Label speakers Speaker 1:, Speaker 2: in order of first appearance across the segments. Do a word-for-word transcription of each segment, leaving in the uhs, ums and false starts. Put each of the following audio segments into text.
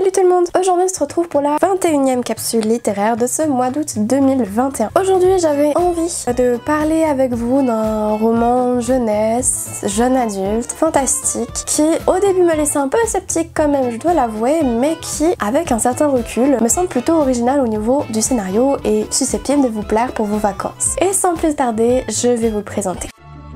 Speaker 1: Salut tout le monde! Aujourd'hui on se retrouve pour la vingt et unième capsule littéraire de ce mois d'août deux mille vingt et un. Aujourd'hui j'avais envie de parler avec vous d'un roman jeunesse, jeune adulte, fantastique, qui au début me laissait un peu sceptique quand même, je dois l'avouer, mais qui, avec un certain recul, me semble plutôt original au niveau du scénario et susceptible de vous plaire pour vos vacances. Et sans plus tarder, je vais vous le présenter.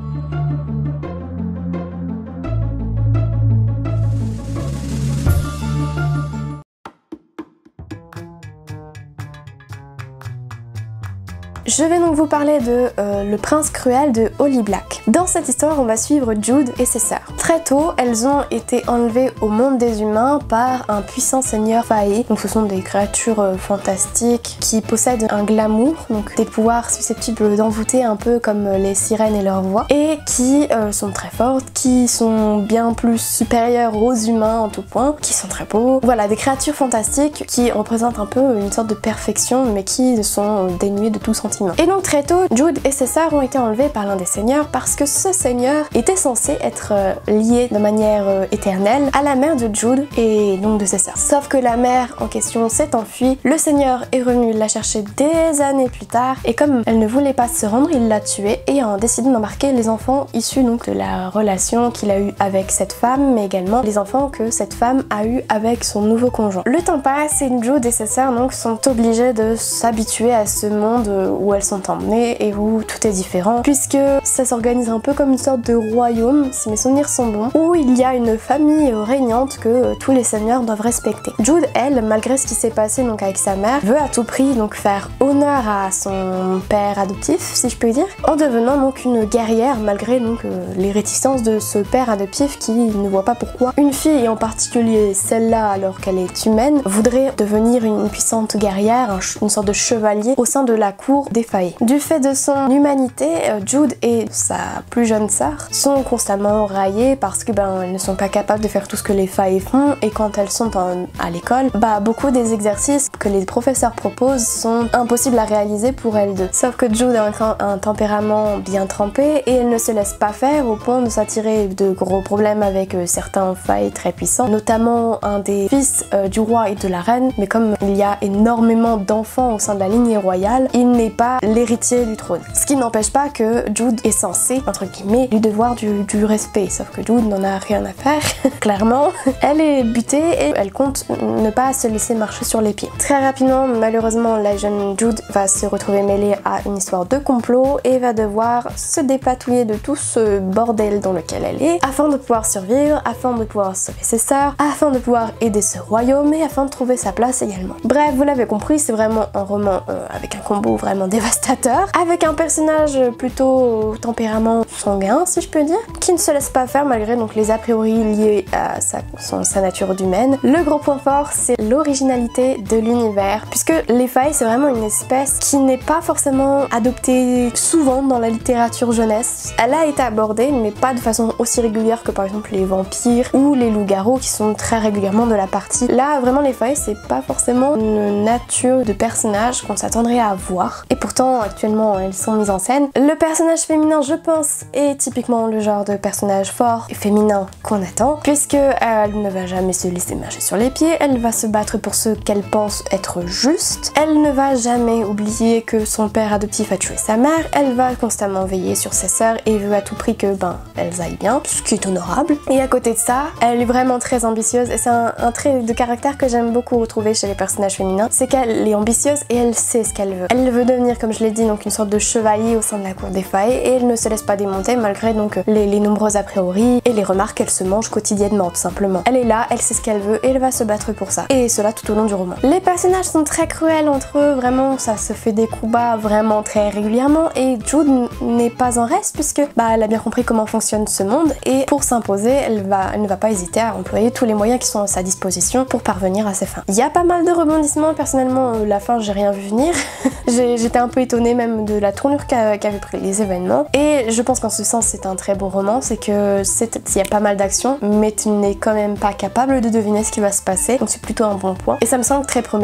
Speaker 1: Je vais donc vous parler de euh, Le Prince Cruel de Holly Black. Dans cette histoire, on va suivre Jude et ses sœurs. Très tôt, elles ont été enlevées au monde des humains par un puissant seigneur faé. Donc ce sont des créatures euh, fantastiques qui possèdent un glamour, donc des pouvoirs susceptibles d'envoûter un peu comme les sirènes et leur voix, et qui euh, sont très fortes, qui sont bien plus supérieures aux humains en tout point, qui sont très beaux. Voilà, des créatures fantastiques qui représentent un peu une sorte de perfection, mais qui sont dénuées de tout sentiment. Et donc très tôt, Jude et ses sœurs ont été enlevées par l'un des seigneurs parce que ce seigneur était censé être euh, lié de manière euh, éternelle à la mère de Jude et donc de ses sœurs. Sauf que la mère en question s'est enfuie, le seigneur est revenu la chercher des années plus tard et comme elle ne voulait pas se rendre, il l'a tuée et a décidé d'embarquer les enfants issus donc de la relation qu'il a eue avec cette femme, mais également les enfants que cette femme a eu avec son nouveau conjoint. Le temps passe et Jude et ses sœurs donc sont obligées de s'habituer à ce monde où où elles sont emmenées et où tout est différent, puisque ça s'organise un peu comme une sorte de royaume, si mes souvenirs sont bons, où il y a une famille régnante que euh, tous les seigneurs doivent respecter. Jude, elle, malgré ce qui s'est passé donc avec sa mère, veut à tout prix donc faire honneur à son père adoptif, si je peux dire, en devenant donc une guerrière, malgré donc euh, les réticences de ce père adoptif qui ne voit pas pourquoi une fille, et en particulier celle-là alors qu'elle est humaine, voudrait devenir une puissante guerrière, un, une sorte de chevalier au sein de la cour des Faé. Du fait de son humanité, Jude et sa plus jeune sœur sont constamment raillées parce que ben elles ne sont pas capables de faire tout ce que les Faé font, et quand elles sont en, à l'école, bah beaucoup des exercices que les professeurs proposent sont impossibles à réaliser pour elles deux. Sauf que Jude a un, un tempérament bien trempé et elle ne se laisse pas faire au point de s'attirer de gros problèmes avec euh, certains Faé très puissants, notamment un des fils euh, du roi et de la reine, mais comme il y a énormément d'enfants au sein de la lignée royale, il n'est pas l'héritier du trône. Ce qui n'empêche pas que Jude est censé, entre guillemets, lui devoir du, du respect, sauf que Jude n'en a rien à faire, clairement. Elle est butée et elle compte ne pas se laisser marcher sur les pieds. Très rapidement, malheureusement, la jeune Jude va se retrouver mêlée à une histoire de complot et va devoir se dépatouiller de tout ce bordel dans lequel elle est, afin de pouvoir survivre, afin de pouvoir sauver ses sœurs, afin de pouvoir aider ce royaume et afin de trouver sa place également. Bref, vous l'avez compris, c'est vraiment un roman euh, avec un combo vraiment dévastateur, avec un personnage plutôt au tempérament sanguin, si je peux dire, qui ne se laisse pas faire malgré donc les a priori liés à sa, son, sa nature d'humaine. Le gros point fort, c'est l'originalité de l'univers, puisque les Faé, c'est vraiment une espèce qui n'est pas forcément adoptée souvent dans la littérature jeunesse. Elle a été abordée, mais pas de façon aussi régulière que par exemple les vampires ou les loups-garous qui sont très régulièrement de la partie. Là, vraiment, les Faé, c'est pas forcément une nature de personnage qu'on s'attendrait à voir. Et pourtant, actuellement, elles sont mises en scène. Le personnage féminin, je pense, est typiquement le genre de personnage fort et féminin qu'on attend, puisque elle ne va jamais se laisser marcher sur les pieds, elle va se battre pour ce qu'elle pense être juste, elle ne va jamais oublier que son père adoptif a tué sa mère, elle va constamment veiller sur ses sœurs et veut à tout prix que, ben, elles aillent bien, ce qui est honorable. Et à côté de ça, elle est vraiment très ambitieuse, et c'est un, un trait de caractère que j'aime beaucoup retrouver chez les personnages féminins, c'est qu'elle est ambitieuse et elle sait ce qu'elle veut. Elle veut devenir, comme je l'ai dit, donc une sorte de chevalier au sein de la cour des Faé, et elle ne se laisse pas démonter malgré donc les, les nombreux a priori et les remarques qu'elle se mange quotidiennement tout simplement. Elle est là, elle sait ce qu'elle veut et elle va se battre pour ça, et cela tout au long du roman. Les personnages sont très cruels entre eux, vraiment ça se fait des coups bas vraiment très régulièrement, et Jude n'est pas en reste puisque bah, elle a bien compris comment fonctionne ce monde, et pour s'imposer elle, va, elle ne va pas hésiter à employer tous les moyens qui sont à sa disposition pour parvenir à ses fins. Il y a pas mal de rebondissements, personnellement la fin j'ai rien vu venir. J'étais un peu étonnée même de la tournure qu'avaient qu pris les événements, et je pense qu'en ce sens c'est un très bon roman, c'est que il y a pas mal d'action mais tu n'es quand même pas capable de deviner ce qui va se passer, donc c'est plutôt un bon point et ça me semble très prometteur.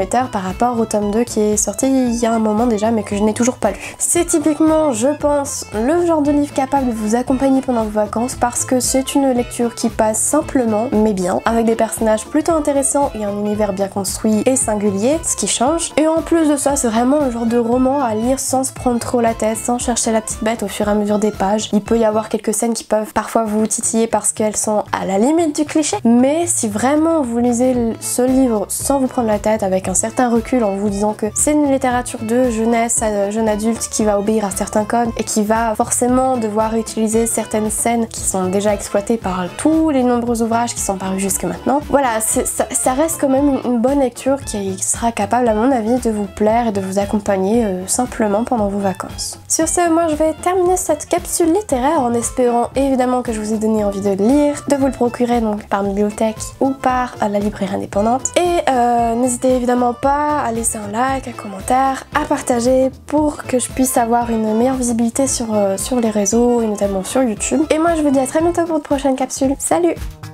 Speaker 1: prometteur par rapport au tome deux qui est sorti il y a un moment déjà mais que je n'ai toujours pas lu. C'est typiquement, je pense, le genre de livre capable de vous accompagner pendant vos vacances parce que c'est une lecture qui passe simplement mais bien, avec des personnages plutôt intéressants et un univers bien construit et singulier, ce qui change. Et en plus de ça, c'est vraiment le genre de roman à lire sans se prendre trop la tête, sans chercher la petite bête au fur et à mesure des pages. Il peut y avoir quelques scènes qui peuvent parfois vous titiller parce qu'elles sont à la limite du cliché, mais si vraiment vous lisez ce livre sans vous prendre la tête, avec un certain recul en vous disant que c'est une littérature de jeunesse, jeune adulte qui va obéir à certains codes et qui va forcément devoir utiliser certaines scènes qui sont déjà exploitées par tous les nombreux ouvrages qui sont parus jusque maintenant. Voilà, ça, ça reste quand même une, une bonne lecture qui sera capable à mon avis de vous plaire et de vous accompagner euh, simplement pendant vos vacances. Sur ce, moi je vais terminer cette capsule littéraire en espérant évidemment que je vous ai donné envie de le lire, de vous le procurer donc par bibliothèque ou par la librairie indépendante. Et euh, n'hésitez évidemment pas à laisser un like, un commentaire, à partager pour que je puisse avoir une meilleure visibilité sur, euh, sur les réseaux et notamment sur YouTube. Et moi je vous dis à très bientôt pour de prochaines capsules. Salut!